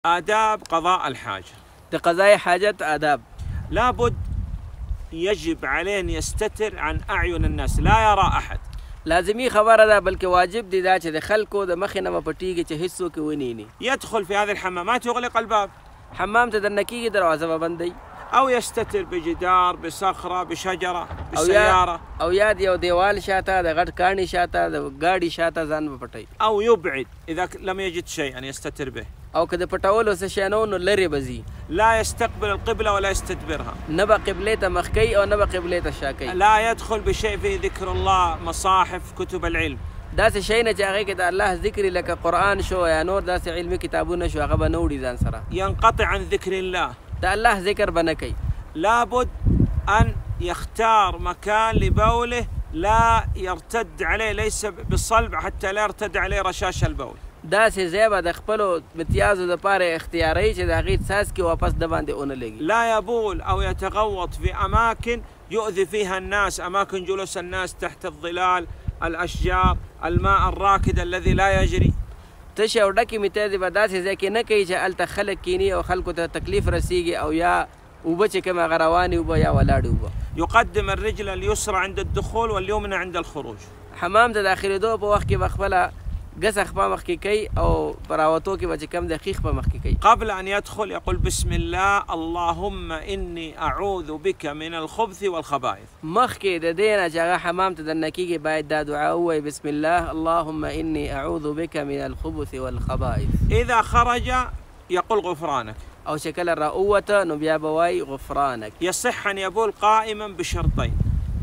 آداب قضاء الحاجة. قضاء حاجة آداب. لابد يجب عليه أن يستتر عن أعين الناس، لا يرى أحد. لازمي خبره ده بلکې واجب دي دا چې د خلکو د مخې نه به پټیږي چې هیڅ څوک ونیني. يدخل في هذه الحمامات يغلق الباب. حمام ته دننه کېږي دروازه به بندوي. أو يستتر بجدار، بصخرة، بشجرة، بسيارة. أو يا یو دیوال شاته د غټ کاڼي شاته د ګاډي شاته ځان به پټوي. أو يبعد إذا لم يجد شيئا يستتر به. او که د پټولو څه شی نه و نو لرې به ځي. لا يستقبل القبلة ولا يستدبرها. نه به قبلې ته مخ کوي او نه به قبلې ته شا کوي. لا يدخل بشيء فيه ذكر الله، مصاحف، كتب العلم. داسې شی نه چې هغې کې د الله ذکر لکه قرآن شو یا نور داسې علمي کتابونه شو هغه به نه وړي ځان سره. ينقطع عن ذكر الله. د الله ذکر به نه کوي. لابد أن يختار مكان لبوله لا يرتد عليه، ليس بالصلب حتى لا يرتد عليه رشاش البول. داسې ځای به د خپلو متیازو دپاره اختیاروي چې د هغې څاڅکي واپس د باندې ونه لګي. لا يبول أو يتغوط في أماكن يؤذي فيها الناس، أماكن جلوس الناس تحت الظلال، الأشجار، الماء الراكد الذي لا يجري. تشې او ډکې متیازې به داسې ځای کې نه کوي چې هلته خلک کیني او خلکو ته تکلیف رسیږي او یا اوبه چې کوم هغه روانې اوبه یا ولاړې اوبه. يقدم الرجل اليسرى عند الدخول واليمنى عند الخروج. حمام ته داخلېدو په وخت کې به خپله ګسه خپه مخکې کوي او په راوتو کې به چې کوم دی خیخ په مخکې کوي. قبل أن يدخل يقول بسم الله اللهم إني أعوذ بك من الخبث والخبائث. مخکې د دې نه چې هغه حمام ته دننه کېږي باید دا دعا ووایي بسم الله اللهم إني أعوذ بك من الخبث والخبائث. إذا خرج يقول غفرانك. او چې کله راووته نو بیا به وایي غفرانک. يصح أن يبول قائما بشرطين.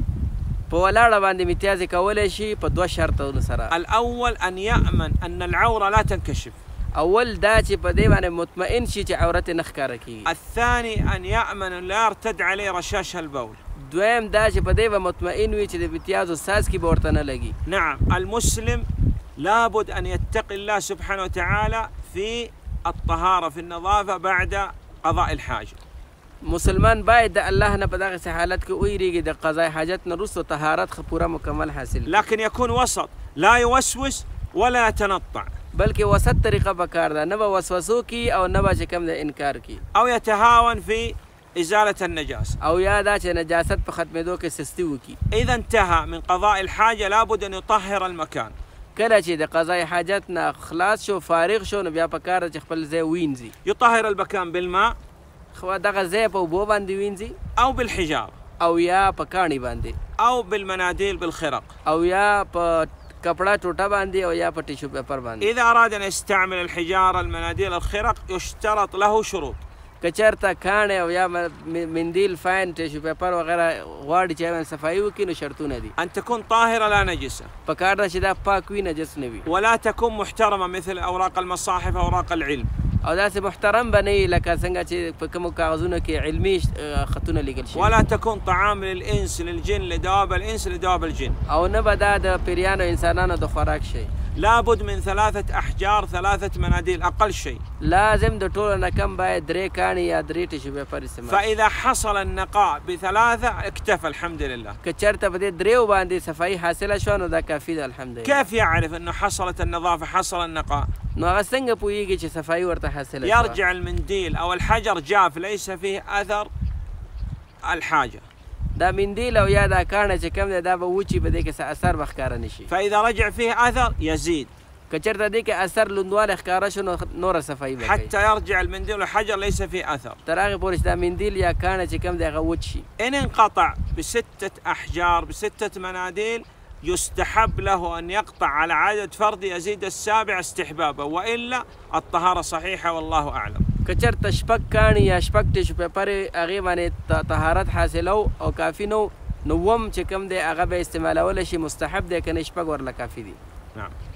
په ولاړه باندې متیازې کولی شي په دوه شرطونو سره. الأول أن يأمن أن العورة لا تنكشف. اول دا چې په دې باندې مطمئن شي چې عورت یې نه ښکاره کېږي. الثاني أن يأمن أن لا يرتد عليه رشاش البول. دویم دا چې په دې به مطمئن وي چې د متیازو څاڅکي به ورته نه لګي. نعم، المسلم لابد أن يتقي الله سبحانه وتعالى في الطهارة، في النظافة بعد قضاء الحاجة. مسلمان باید د الله نه په دغسې حالت کې ویریږي د قضای حاجت نه وروسته طهارت پوره مکمل حاصل. لكن يكون وسط، لا يوسوس ولا يتنطع. بلکې وسط طریقه پکار ده، نه به وسوسو کی او نه به چې کوم د انکار کی. أو يتهاون في إزالة النجاسة. او یا دا چې نجاست په ختمېدو کې سستي وکي. إذا انتهى من قضاء الحاجة لابد أن يطهر المكان. کله چې د قضای حاجت نه خلاص شو فارغ شو نو بیا پکار ده چې خپل ځای وینځي. يطهر المكان بالماء خو دغه ځای په اوبو باندې وینځي أو بالحجارة او یا په کاڼي باندې أو بالمناديل بالخرق او یا په کپړه ټوټه باندې او یا په ټیشو پیپر باندې. إذا أراد أن يستعمل الحجارة، المناديل، الخرق يشترط له شروط. که چېرته کاڼی او یا مندیل فاین ټیشو پیپر وغیره غواړي چې باندې صفایي وکړي نو شرطونه دي. أن تكون طاهرة لا نجسة. پکار ده چې دا پاک وي نجس نه وي. ولا تكون محترمة مثل أوراق المصاحف، أوراق العلم. او داسې محترم به نه وي لکه څنګه چې په کومو کاغذونو کې علمي خطونه لیکل شوي. ولا تكون طعام للإنس للجن، لدواب الإنس لدواب الجن. او نه به دا د پیریانو انسانانو د خوراک شي. لابد من 3 أحجار، 3 مناديل أقل شيء. لازم د ټولو نه کم باید 3 کاڼي یا 3 ټیشو پیپر استعمال. فإذا حصل النقاء ب3 اكتفى الحمد لله. که چېرته په دې 3 باندې صفایي حاصله شوه نو دا کافي ده الحمدلله. كيف يعرف أنه حصلت النظافة، حصل النقاء؟ نو هغه څنګه پوهېږي چې صفایي ورته حاصله شوه؟ يرجع المنديل أو الحجر جاف ليس فيه أثر الحاجة. دا مندیل او یا دا کاڼه چې کوم دی دا به وچي په دې کې څه اثر به ښکاره نه شي. فإذا رجع فيه أثر يزيد. که چېرته دې کې اثر لوندوالی ښکاره شو نو نوره صفایي به کوي. حتى يرجع المنديل والحجر ليس فيه أثر. تر هغې پورې چې دا مندیل یا کاڼه چې کوم دی هغه وچ شي. إن انقطع ب6 أحجار ب6 مناديل يستحب له أن يقطع على عدد فردي يزيد السابع استحبابا، وإلا الطهارة صحيحة والله أعلم. که چېرته شپږ کاڼي یا شپږ ټیشو پیپرې هغې باندې طهارت حاصلو او کافي نو اووم چې کوم دی هغه به استعمالولی شي مستحب دی، که نه شپږ ورله کافي دي. نعم.